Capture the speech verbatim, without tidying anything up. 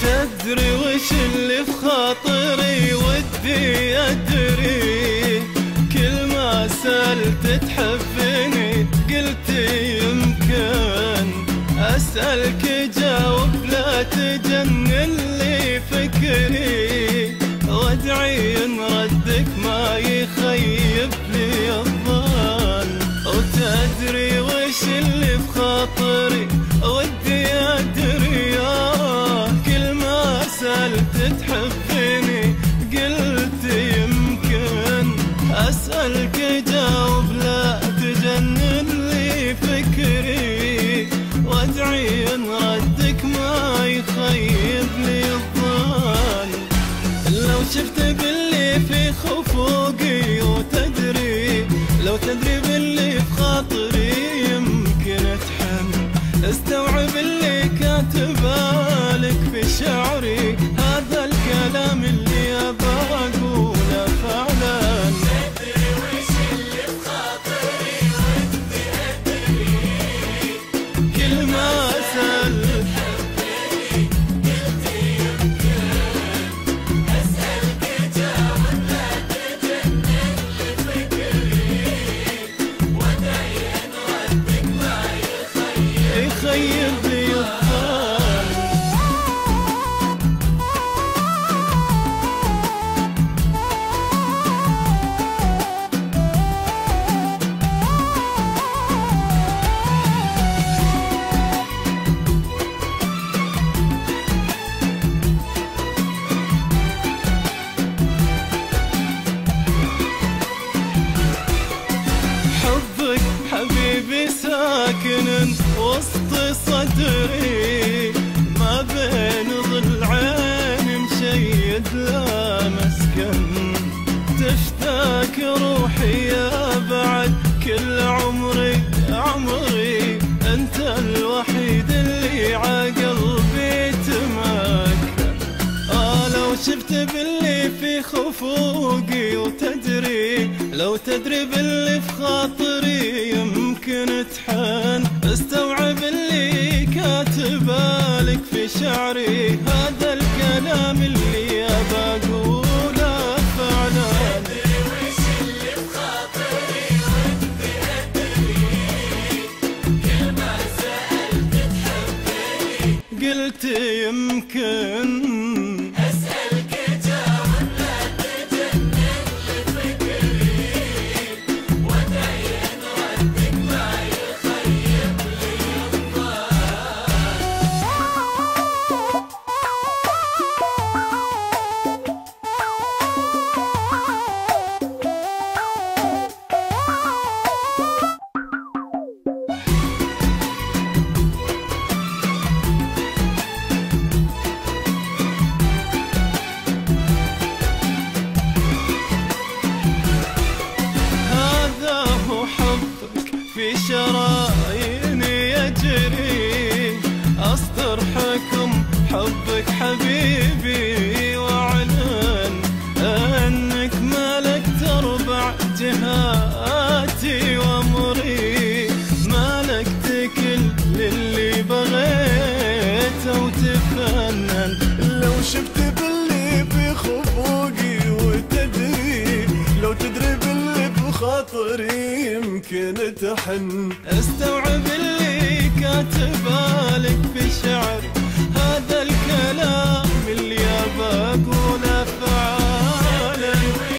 تدري وش اللي في خاطري ودي أدري، كل ما سألت تحبني قلت يمكن، أسألك جاوب لا تجنن لي فكري، وادعي إن ردك ما يخيب لي الظن. وتدري وش اللي في خاطري ودي أدري، كل ما سألت تحبني قلت يمكن، أسألك جاوب لا تجنن لي فكري، وادعي إن ردك ما يخيب لي الظن. لو شفت باللي في خفوقي وتدري، لو تدري باللي في خاطري يمكن تحن، استوعب اللي كاتبالك في شعري، هذا الكلام اللي أبى أقوله فعلا. تدري وش اللي في خاطري ودي أدري، كل ما سألت تحبني قلت يمكن، أسألك جاوب لا تجنن لي فكري، وادعي إن ردك ما يخيب يخيب لي الظن. حبك حبيبي ساكن وسط صدري، ما بين ضلعين مشيد لا مسكن، تشتاك روحي يا بعد كل عمري عمري، انت الوحيد اللي عقلبي تمكن. آه لو شفت باللي في خفوقي وتدري، لو تدري باللي في خاطري يمكن تحن، استوعب اللي كاتبالك في شعري، هذا الكلام اللي أبى أقوله فعلا. تدري وش اللي في خاطري ودي أدري، كل ما سألت تحبني قلت يمكن، أسألك جاوب لا تجنن لي فكري، وادعي إن ردك ما يخيب لي الظن. هذا هو حبك في شراييني يجري، أصدر حكم حبك حبيبي، واعلن أنك ملكت أربع جهاتي وأمري، ملكت كل اللي بغيته وتفنن. لو شفت باللي في خفوقي وتدري، لو تدري باللي بخاطري يمكن تحن، استوعب اللي كاتبه